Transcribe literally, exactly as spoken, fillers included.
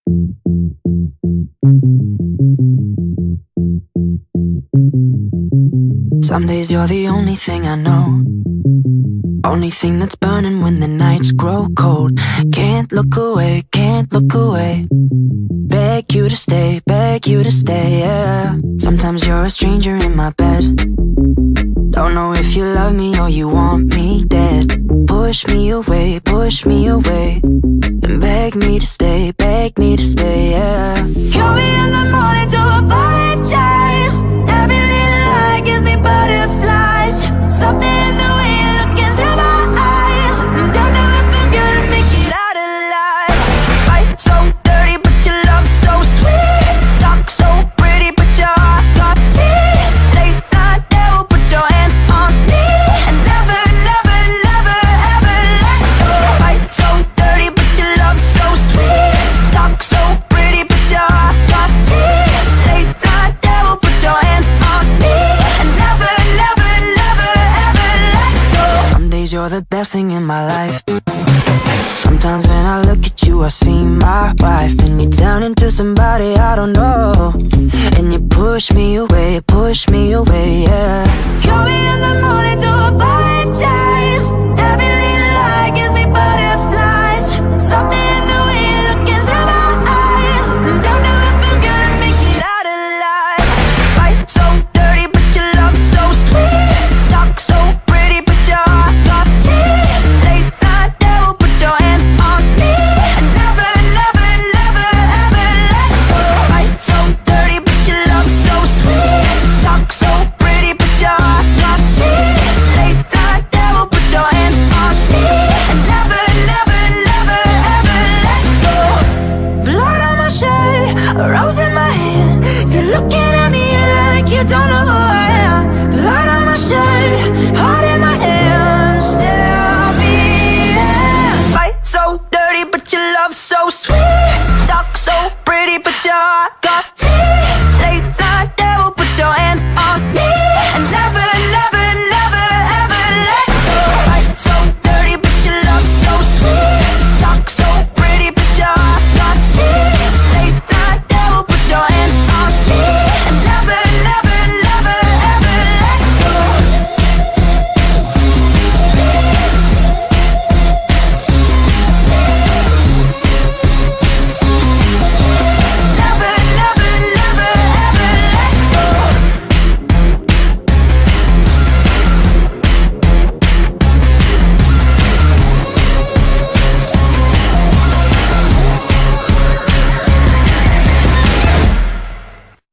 Some days you're the only thing I know, only thing that's burning when the nights grow cold. Can't look away, can't look away. Beg you to stay, beg you to stay, yeah. Sometimes you're a stranger in my bed. Don't know if you love me or you want me dead. Push me away, push me away, then beg me to stay, beg me to stay, yeah. Call me in the morning to apologize. Every little lie gives me butterflies. Something in the way you're looking through my eyes. Don't know if I'm gonna make it out alive. Fight so dirty but your love so sweet. Talk so pretty but your heart got teeth. Late night devil, put your hands on me and never, never, never ever let go. Fight so dirty but your love so sweet. Talk so pretty but your heart got teeth. Late night devil, put your hands on me and never, never, never ever let go. Some days you're the best thing in my life. Sometimes when I look at you I see my wife, and you turn into somebody I don't know, and you push me away, push me away, yeah. Call me in the morning to apologize. Every little lie gives me butterflies. Something in the way you're looking through my eyes. Don't know if I'm gonna make it out alive. Fight so dirty but your love so sweet. Talk so pretty but your heart got teeth. Late night devil, put your hands on me and never, never, never ever let go. Fight so dirty but your love so sweet. Talk so pretty but your heart got teeth. Late night devil, put your hands on me and never, never, never ever let go. Blood on my shirt, a rose in my hand. You're looking at me like you don't know who I am. Blood on my shirt, heart in my hand, still beating. Fight so dirty but your love so sweet. Talk so pretty but your heart got teeth. Late night devil, put your hands on me